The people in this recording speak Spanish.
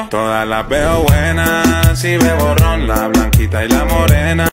Todas las veo buenas, si bebo ron, la blanquita y la morena.